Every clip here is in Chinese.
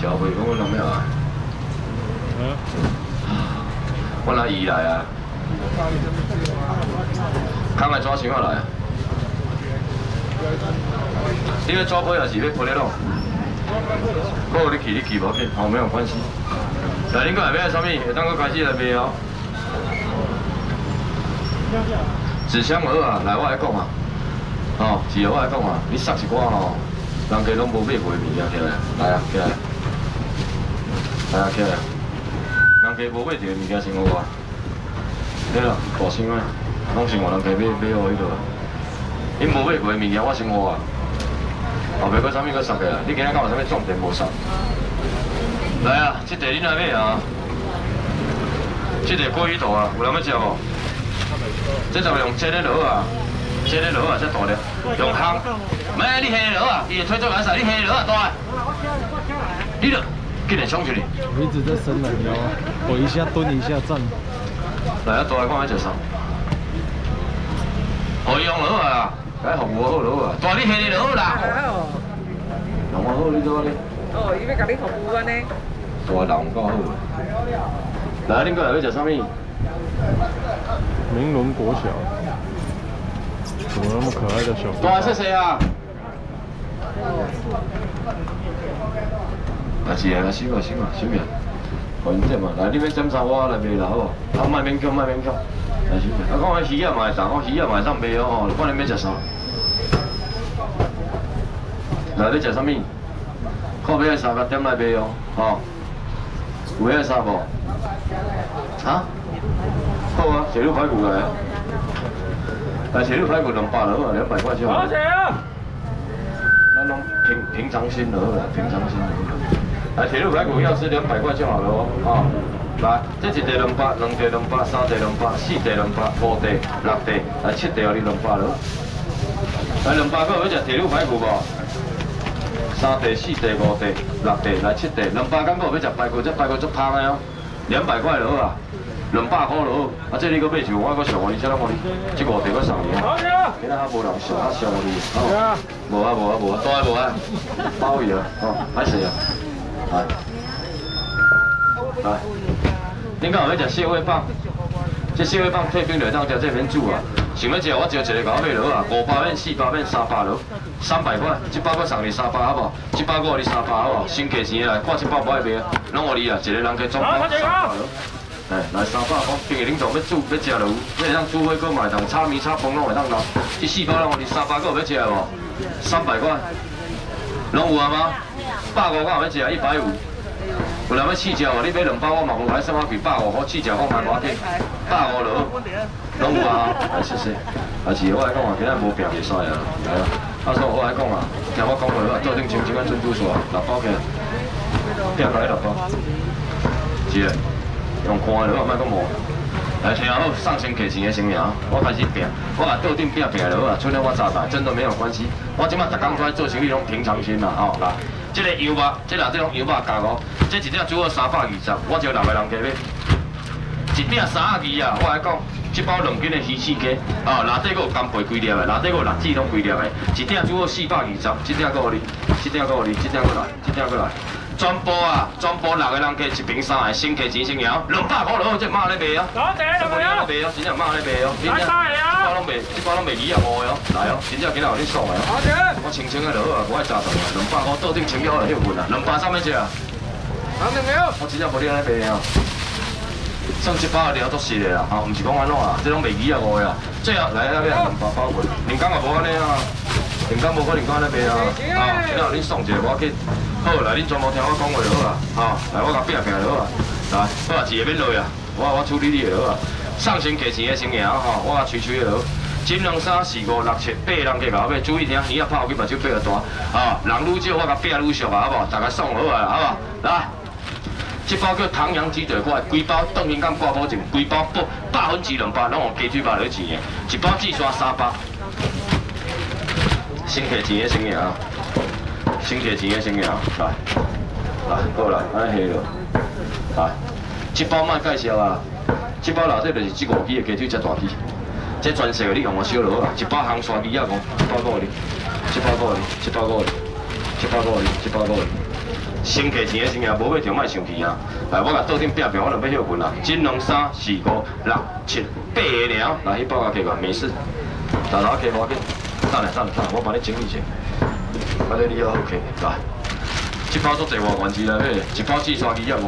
小费，讲阮人要来。我来伊来啊。空来抓想要来啊？你要抓配还是要配咧咯？好，你去无紧，好没有关系。来，恁个下要啥物？会当个开始来卖哦。纸箱盒啊，来我来讲啊。哦，纸盒我来讲啊，你塞一寡吼，人家拢无买过的物件起来，来啊，起来，来啊，起来。人家无买着的物件先我讲。对啦，大箱啊，拢是我人家买好迄个。因无买过的物件我先我啊。后壁搁啥物搁塞起来？你今仔敢有啥物重点无塞？来啊，这块恁来买啊。这块鲑鱼肚啊，有人要食无？这就用切的螺啊，切的螺啊才大粒，用烘。没，你黑螺啊，伊会推做来晒，你黑螺啊大。你就给点冲出去。 我一直在伸懒腰啊，我一下蹲一下站。 来啊，大来看下食啥？可以用螺啊，该服务好螺啊，大你黑的螺啦。用我好你做你。 哦，伊要甲你服务安尼。 大人够好。来，恁过来要食啥物？ 明伦国小，怎么那么可爱的小？ 大谢谢啊！来是啊，收啊，收啊，好你这嘛，来你要检查我来卖啦，好无？啊，莫勉强，来收啊！啊，讲鱼啊嘛会当，讲鱼啊嘛会当卖哦，看恁要食啥。来，你食啥物？靠尾的三角点来卖哦，吼。有遐啥无？啊？好啊，铁路排骨来啊！来，铁路排骨200了啊，200块就好。多少钱啊？咱拢平常心了啦，平常心了。来，铁路排骨要吃200块就好了哦，啊！来，这一地200，2地200，3地200，4地200，5地6地，来7地哦，你200了。来200个要食铁路排骨无？3地、4地、5地、6地，来7地，200敢个要食排骨，这排骨足香的哦，200块了啊，200块了，啊这你搁买一个，我搁上我你，这啷个你？这5地搁送你啊？今仔还无人上，啊上你，哦，无啊，大个无啊，包伊啊，哦，歹势啊，来，恁敢有要食蟹尾棒？这蟹尾棒退冰就当食，这免煮啊。想要食，我招一个甲我买落啊，500免400免300落，300块，这包搁送你300好无？这包搁互你300好无？新价钱来，看这包不爱卖啊，拢互你啊，一个人加总包300落。哎，来300块，冰个冷冻要煮要食就有，要当煮火锅嘛会当，炒面炒饭拢会当拿。这4包拢互你300个有要食无？300块，拢有啊吗？150块有要食，150。有人要试食哦，你买2包我嘛无甲你算我贵，150块试食我嘛无要紧，150落，拢有啊，来谢谢。啊是，我来讲啊，今仔无病袂使啊，来啊。啊所以我来讲啊，听我讲过啊，做定清安珍珠煞6包起来，拼落来6包，是的，用看的落莫讲无。来听好，上千客钱的生命，我开始拼，我把桌顶拼落啊，剩了我炸弹，真的没有关系。我即摆逐工出来做生意拢平常心啦，吼来。这个羊肉，这这种羊肉加五，这一鼎煮好320，我招6个人加买。一鼎32啊，我来讲，这包2斤的鱼翅鸡，哦，内底佫有干贝规粒的，内底佫有辣子拢规粒的，一鼎煮好420，这鼎佫互你，这鼎佫互你，这鼎佫来，这鼎佫来。全部啊，全部6个人加一瓶3个，新客钱新摇，200块落，这马咧卖哦。多谢2个人。卖哦，真正马咧卖哦。真正。这包拢卖250哦，来哦，真正今仔有你爽的哦。多谢。我清清的落啊，无爱炸动啊，200块桌顶清了就休困啊，200啥物事啊？我真正无你安尼卖啊。算这包料足实的啦，吼，唔是讲安怎啊，这拢卖250的啊。最后来200包份，人工也无安尼啊，人工无可能讲安尼卖啊。啊，今仔有你送一个无要紧。好，来，恁全部听我讲话就好啊，吼，来，我甲拼拼就好啊，来，好啊，一个免落啊，我处理你就好啊，上先价钱的先赢吼，我甲吹吹就好，金2、3、4、5、6、7、8人加甲我买，注意听，耳啊拍有去目睭擘个大，啊，人愈少我甲拼愈俗啊，好无？大家送好啊，好无？来，这包叫唐扬鸡腿块，规包冻天干挂保证，规包100%200，拢用鸡腿肉来钱的，一包至刷300，先价钱的先赢啊。新价钱的先赢，来，好啦，安尼下落，来，这包莫介绍啊，这包内底就是这5支的鸡腿才大支，这全色你用我烧落啊，一包红刷鸡啊，1包够你，这包够你，这包够你，这包够你，这包够你， 先摕钱的先啊，无买就莫生气啊！来，我甲桌顶拼拼，我两要休困啦。金龙3、4、5、6、7、8个了，来去报价给我，没事。大头给我紧，等下，我帮你整理一下。反正你要 OK， 来。这包足济外原子来买，一包至少2.5。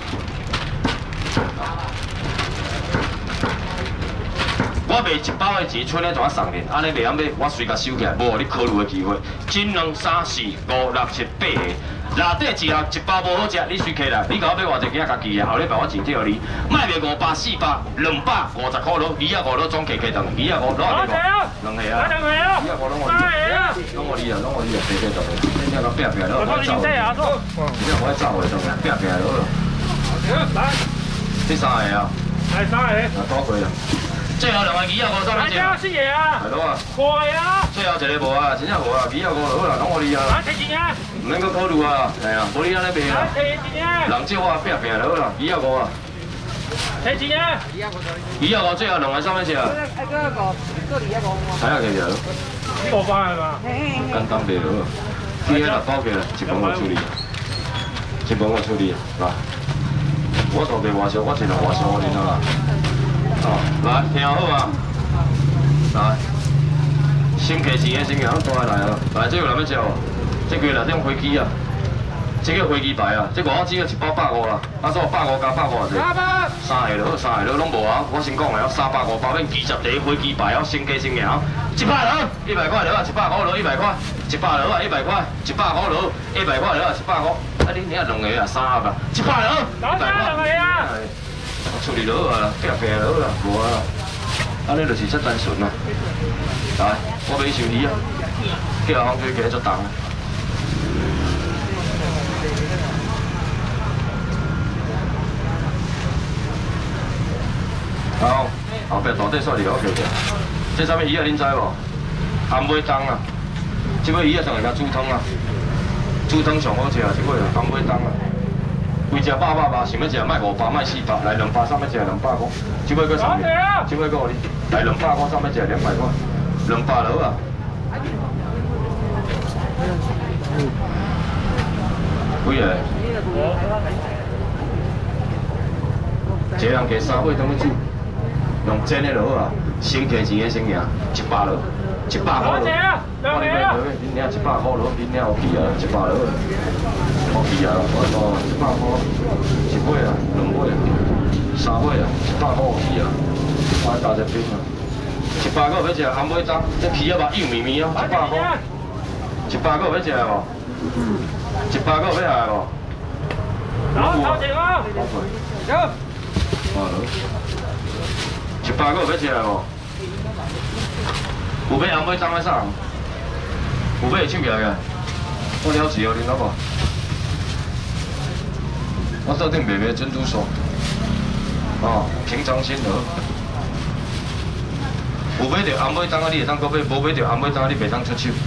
我卖1包的钱，剩咧怎啊送你？安尼袂晓买，我随甲收起来，无互你考虑的机会。金龙3、4、5、6、7、8个。 内底一盒1包无好食，你随起来，你甲我买偌济件家己的，后礼拜我钱退互你。卖卖500、400、250块咯，250咯，总计起等250，攞下你2个啊，250拢我你，拢我你啊，飞飞动。你听我拼拼咯，我走。你听我走的动啊，拼拼咯。来，这3个啊。来3个。啊，多贵啊。最后2个250上面只。4个啊。系咯啊。5个啊。最後一個無啊，真正無啊，250好啦，攏我你啊。啊，提錢啊！唔免閣考慮啊，係啊，無你安尼賣啦。提錢啊！人少我拼拼就好啦，250啊。提錢啊！250最後2個上面只啊。睇下其實。呢個包係嘛？簡單啲咯。呢個包嘅啦，一本我處理，一本我處理嗱。我做嘅話少，我盡量話少我哋啦。哦，來聽好啊，來。 先期錢嘅先嘅，都係嚟啊！嚟，即個諗乜嘢？即個嗱，種飛機啊，即個飛機牌啊，即個我知嘅1包150啦，啊，所以150加150就3個咯，3個咯，攏無啊！我先講嘅，350包面20地飛機牌啊，先期先嘅啊，100咯，100塊咯，100塊咯，100塊，100咯啊，100塊，100塊咯，100塊咯，100塊，啊你2個啊，3個，100咯，100塊，我處理到啊，拼拼到啦，無啊，安尼就是真單純啊。 來，我俾錢你啊！幾下行佢幾多檔啊？好，後壁大底刷你個 OK 嘅。這啥物魚啊？恁知無？鹹尾冬啊！這尾魚啊，上嚟甲煮湯啊！煮湯上好食啊！這尾啊，鹹尾冬啊！規隻100想要食賣500，賣400，來200，啥物食200塊？這尾個啥物？這尾個你來200塊，啥物食200塊？200樓啊！幾個？一人加3尾當去煮，用煎的就好啊。先加錢的先贏，100樓，100塊樓。我哋咩？恁領100塊樓，恁領 OK 啊，100樓，OK 啊，我講100塊，1尾啊，2尾啊，3尾啊，100塊 OK 啊，我加隻冰啊。 100個要食鹹尾冬，這皮啊嘛幼咪咪哦，100塊。100個要食無？100個要來無？好錢哦！有。100個要食無？有買鹹尾冬的啥？有買手夾嘅？我了解哦，恁老婆。我桌頂賣珍珠爽，哦，平常心就好。 有買到鹹尾冬啊，你會當閣買；無買到鹹尾冬啊，你袂當出手。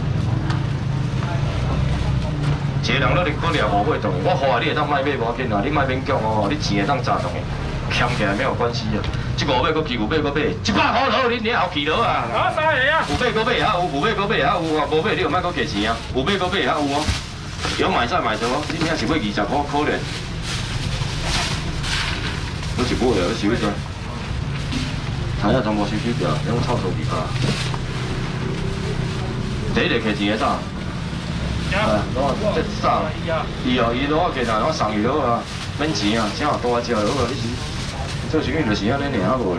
一個人咧，可能也無買到，我予啊，你會當賣買無要緊啊，你賣勉強哦，你錢會當砸動的，欠起來沒有關係啊。這個有買閣去，有買閣買，100塊落，你領後去落啊。好，3個啊。有買閣買啊，有買閣買啊，有啊，無買你就莫閣加錢啊，有買閣買啊，有哦。有買再買着哦，你領是買20塊可憐。我是買啊，我收一轉。 睇下仲冇少少條，有冇抽數別啊？第一個價錢嘅咋？係，攞即三，伊攞我其實我送伊攞啊，免錢啊，請我多一隻攞啊，你是做生意就是安尼爾無咧。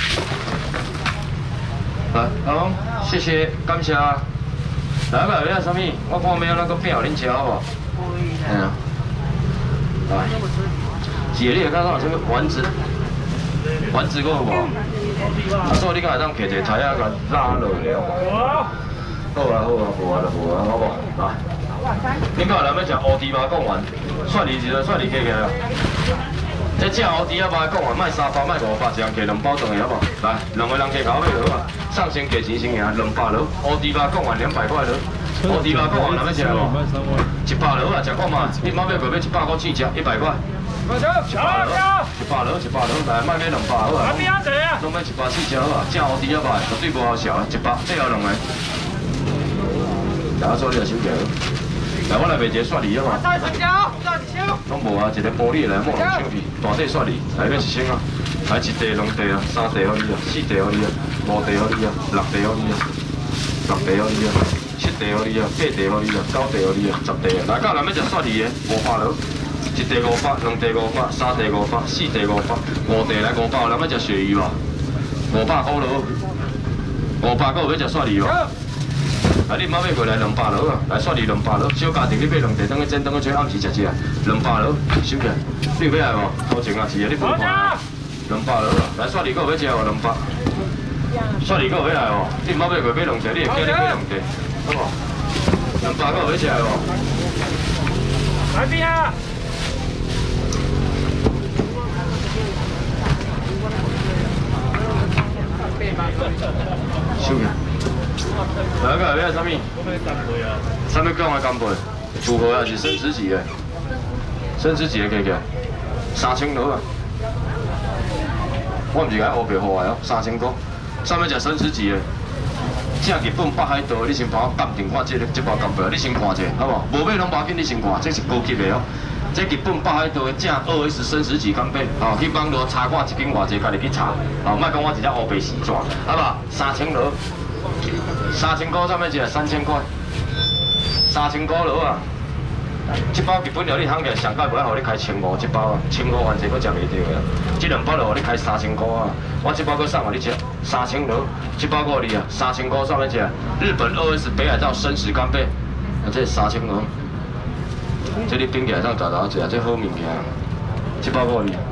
來，好，謝謝，感謝。來個要啥物？我看要哪個餅恁食好無？係啊。來，姐你會看到啥物丸子？丸子個有無？ 啊，所以你敢會當摕一個菜仔甲拉落了。好啊，好啊，無啊，就無啊，好無？來，恁敢有人要食烏豬肉貢丸？蒜泥一個，蒜泥加起來。這隻烏豬肉貢丸賣3包，賣500，一人加2包當去好無？來，2個人加口尾就好啊。上先加錢先贏，200樓。烏豬肉貢丸200塊樓。烏豬肉貢丸人要食無？100樓啊，食看嘛。你媽買過要100塊試食，100塊。 100樓，來賣買200好啊！攏買100四隻好啊，正烏豬肉吧，絕對無好笑啊！100，最後2個。大家做你個手腳。 来，我来卖一个雪梨啊嘛。拢无啊，一个玻璃来莫两手皮，大块雪梨，内面是啥啊？来一地、两地啊，三地互你啊，四地互你啊，五地互你啊，六地互你啊，六地互你啊，七地互你啊，八地互你啊，九地互你啊，十地啊。来，到咱要食雪梨的500落，一地500，两地500，三地500，四地500，五地来500，咱要食鳕鱼无？500块落，500个有要食雪梨无？啊，你妈买过来200落啊，来雪梨200落，小家庭你买2地，等去煎，等去做暗时食一下，200落收起来。你有要来无？头前啊，是啊，你分看。200落啊，来雪梨个有要食无？200。雪梨个有要来无？你妈买过买2地，你会叫你买2地，好无？200个有要食无？ 来边啊！ 收起来。来个要啥物？啥物讲的干贝？符合啊，是升值级的，升值级的加起来3000落啊。我毋是甲乌白好的哦，3000块。啥物食升值级的？正日本北海道，你先帮我鉴定看这包干贝，你先看者，好无？无买拢无要紧，你先看，这是高级的哦。这日本北海道的正2S 升值级干贝，哦，去网络查看一斤偌济，家己去查，哦，莫讲我一只乌白死纸，好无？3000落，3000块，啥物事？3000块，3000块落啊！这包日本料理行起来上届袂互你开1500，这包啊，1500完全佫食袂到个。这2包就互你开3000块啊！我这包佫送互你食3000落，这包佫互你啊，3000块啥物事？日本2S 北海道生食干贝，啊，这3000落。这你冰起来当大头食，这好物件，这包佫互你。